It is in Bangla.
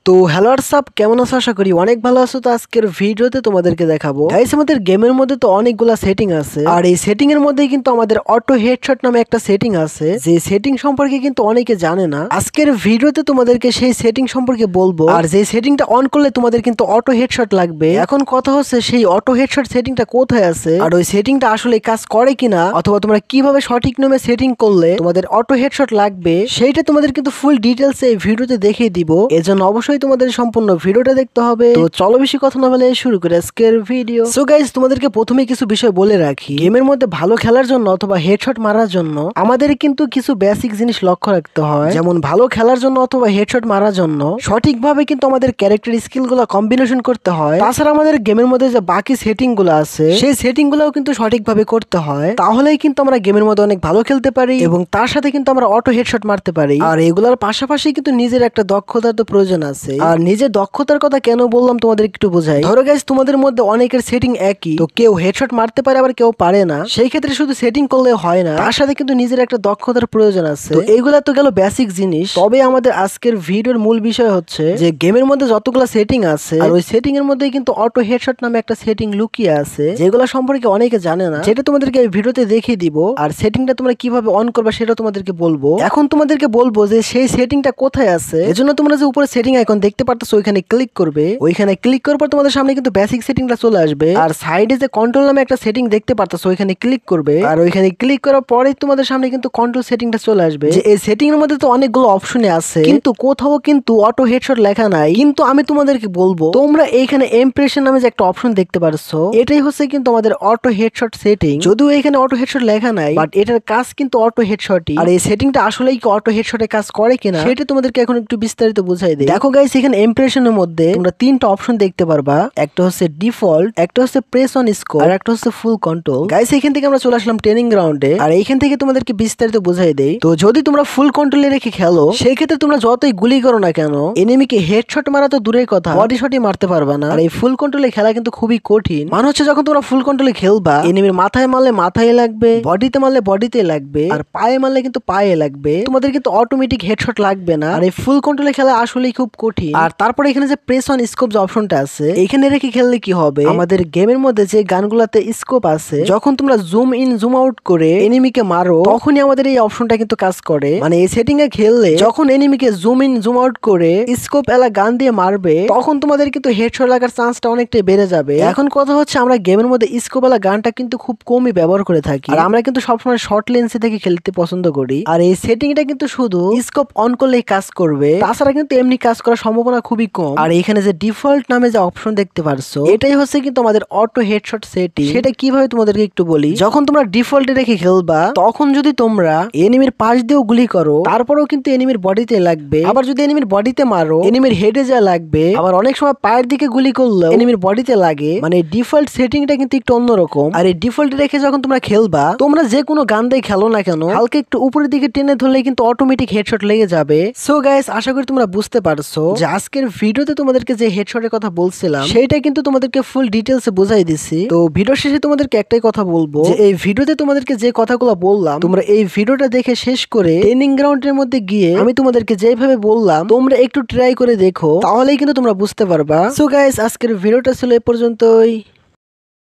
তো হ্যালো হোয়াটসঅ্যাপ, কেমন আছো? আশা করি অনেক ভালো আছো। তো আজকের ভিডিওতে তোমাদেরকে দেখাবো গাইস, আমাদের গেমের মধ্যে তো অনেকগুলা সেটিং আছে, আর এই সেটিং এর মধ্যে কিন্তু আমাদের অটো হেডশট নামে একটা সেটিং আছে, যে সেটিং সম্পর্কে কিন্তু অনেকে জানে না। আজকের ভিডিওতে তোমাদেরকে সেই সেটিং সম্পর্কে বলবো, আর যে সেটিংটা অন করলে তোমাদের কিন্তু অটো হেডশট লাগবে। এখন কথা হচ্ছে সেই অটো হেডশট সেটিংটা কোথায় আছে, আর ওই সেটিংটা আসলে কাজ করে কিনা, অথবা তোমরা কিভাবে সঠিক নিয়মে সেটিং করলে তোমাদের অটো হেডশট লাগবে, সেইটা তোমাদের কিন্তু ফুল ডিটেলস এই ভিডিওতে দেখিয়ে দিব। এজন্য অবশ্যই তোমাদের সম্পূর্ণ ভিডিওটা দেখতে হবে। তো চলো বেশি কথা না বলে শুরু করি আজকের ভিডিও। সো গাইস, তোমাদেরকে প্রথমে কিছু বিষয় বলে রাখি। গেমের মধ্যে ভালো খেলার জন্য অথবা হেডশট মারার জন্য আমাদের কিন্তু কিছু বেসিক জিনিস লক্ষ্য রাখতে হয়। যেমন ভালো খেলার জন্য অথবা হেডশট মারার জন্য সঠিকভাবে কিন্তু আমাদের ক্যারেক্টার স্কিল গুলো কম্বিনেশন করতে হয়। তাছাড়া আমাদের গেমের মধ্যে যে বাকি সেটিং গুলো আছে সেই সেটিং গুলোও কিন্তু সঠিকভাবে করতে হয়, তাহলেই কিন্তু আমরা গেমের মধ্যে অনেক ভালো খেলতে পারি এবং তার সাথে কিন্তু আমরা অটো হেডশট মারতে পারি। আর এগুলোর পাশাপাশি কিন্তু নিজের একটা দক্ষতার তো প্রয়োজন আছে। আর নিজের দক্ষতার কথা কেন বললাম তোমাদের একটু বোঝাই। ধরো গাইস, তোমাদের মধ্যে অনেকের সেটিং একই, তো কেউ হেডশট মারতে পারে আবার কেউ পারে না। সেই ক্ষেত্রে শুধু সেটিং করলে হয় না, তার সাথে কিন্তু নিজের একটা দক্ষতার প্রয়োজন আছে। তো এইগুলা তো গেল বেসিক জিনিস। তবে আমাদের আজকের ভিডিওর মূল বিষয় হচ্ছে যে গেমের মধ্যে যতগুলো সেটিং আছে, আর ওই সেটিং এর মধ্যে কিন্তু অটো হেডশট নামে একটা সেটিং লুকিয়ে আছে, যেগুলো সম্পর্কে অনেকে জানে না, যেটা তোমাদেরকে এই ভিডিওতে দেখিয়ে দিব। আর সেটিংটা তোমরা কিভাবে অন করবে সেটা তোমাদেরকে বলবো। এখন তোমাদেরকে বলবো যে সেই সেটিংটা কোথায় আছে। এজন্য তোমরা যে উপরে সেটিং আইকন দেখতে পারতেছো ওইখানে ক্লিক করবে। ওইখানে ক্লিক করার পর তোমাদের সামনে কিন্তু বেসিক সেটিংটা চলে আসবে। আর সাইডে যে কন্ট্রোল নামে একটা সেটিং দেখতে পারতেছো ওইখানে ক্লিক করবে। আর ওইখানে ক্লিক করার পরে তোমাদের সামনে কিন্তু কন্ট্রোল সেটিংটা চলে আসবে। যে এই সেটিং এর মধ্যে তো অনেকগুলো অপশনে আছে, কিন্তু কোথাও কিন্তু অটো হেডশট লেখা নাই। কিন্তু আমি তোমাদেরকে বলবো, তোমরা এইখানে ইমপ্রেশন নামে যে একটা অপশন দেখতে পারছো, এটাই হচ্ছে কিন্তু আমাদের অটো হেডশট সেটিং। যদিও এখানে অটো হেডশট লেখা নাই, বাট এটার কাজ কিন্তু অটো হেডশটই। আর এই সেটিংটা আসলেই কি অটো হেডশটে কাজ করে কিনা সেটা তোমাদেরকে এখন একটু বিস্তারিত বুঝাই দেই। দেখো গাইস, এখানে ইমপ্রেশনের মধ্যে তোমরা তিনটা অপশন দেখতে পারবা। একটা হচ্ছে ডিফল্ট, একটা হচ্ছে প্রেস অন স্কোপ, আর একটা হচ্ছে ফুল কন্ট্রোল। গাইস, এখান থেকে আমরা চলে আসলাম ট্রেনিং গ্রাউন্ডে, আর এইখান থেকে তোমাদেরকে বিস্তারিত বুঝাই দেই। তো যদি তোমরা ফুল কন্ট্রোলে রেখে খেলো, সেই ক্ষেত্রে তোমরা যতই গুলি করো না কেন, এনিমিকে হেডশট মারা তো দূরের কথা, বডি শটই মারতে পারবা না। আর এই ফুল কন্ট্রোলে খেলা কিন্তু খুবই কঠিন। মানে হচ্ছে যখন তোমরা ফুল কন্ট্রোলে খেলবা, এনিমির মাথায় মারলে মাথায় লাগবে, বডিতে মারলে বডিতে লাগবে, আর পায়ে মারলে কিন্তু পায়ে লাগবে। তোমাদের কিন্তু অটোমেটিক হেডশট লাগবে না। আর এই ফুল কন্ট্রোলে খেলা আসলেই খুব কঠিন। আর তারপরে এখানে যে প্রেস অন স্কোপ যে অপশনটা আছে, এখানে রেখে খেললে কি হবে, আমাদের গেমের মধ্যে যে গানগুলাতে স্কোপ আছে, যখন তোমরা জুম ইন জুম আউট করে এনিমিকে মারো, তখনই আমাদের এই অপশনটা কিন্তু কাজ করে। মানে এই সেটিং এ খেললে যখন এনিমিকে জুম ইন জুম আউট করে স্কোপ এলা গান দিয়ে মারবে, তখন তোমাদের কিন্তু হেডশট লাগার চান্সটা অনেকটাই বেড়ে যাবে। এখন কথা হচ্ছে আমরা গেমের মধ্যে স্কোপ এলা গানটা কিন্তু খুব কমই ব্যবহার করে থাকি, আর আমরা কিন্তু সবসময় শর্ট লেন্সে থেকে খেলতে পছন্দ করি। আর এই সেটিংটা কিন্তু শুধু স্কোপ অন করলেই কাজ করবে, তাছাড়া কিন্তু এমনি কাজ করার সম্ভাবনা খুবই কম। আর এখানে যে ডিফল্ট নামে যে অপশন দেখতে পারছো, এটাই হচ্ছে কিন্তু আমাদের অটো হেডশট সেটিং। সেটা কিভাবে তোমাদেরকে একটু বলি। যখন তোমরা ডিফল্টে রেখে খেলবা, তখন যদি তোমরা এনিমির পাশ দিয়েও গুলি করো, তারপরেও কিন্তু এনিমির বডিতে লাগবে। আবার যদি এনিমির বডিতে মারো, এনিমির হেডে যা লাগবে। আবার অনেক সময় পায়ের দিকে গুলি করলেও এনিমির বডিতে লাগে। মানে ডিফল্ট সেটিংটা কিন্তু একটু অন্যরকম। আর এই ডিফল্ট রেখে যখন তোমরা খেলবা, তোমরা যে কোনো গান দিয়ে খেলো না কেন, হালকা একটু উপরের দিকে টেনে ধরলে কিন্তু অটোমেটিক হেডশট লেগে যাবে। সো গাইস, আশা করি তোমরা বুঝতে পারছো যে আজকের ভিডিওতে তোমাদেরকে যে হেডশটের কথা বলছিলাম, সেইটা কিন্তু তোমাদেরকে ফুল ডিটেলসে বুঝাই দিছি। তো ভিডিও শেষে তোমাদেরকে একটাই কথা বলবো, যে এই ভিডিওতে তোমাদেরকে যে কথাগুলো বললাম, তোমরা এই ভিডিওটা দেখে শেষ করে ট্রেনিং গ্রাউন্ডের মধ্যে গিয়ে আমি তোমাদেরকে যেভাবে বললাম তোমরা একটু ট্রাই করে দেখো, তাহলেই কিন্তু তোমরা বুঝতে পারবা। সো গাইস, আজকের ভিডিওটা ছিল এ পর্যন্তই।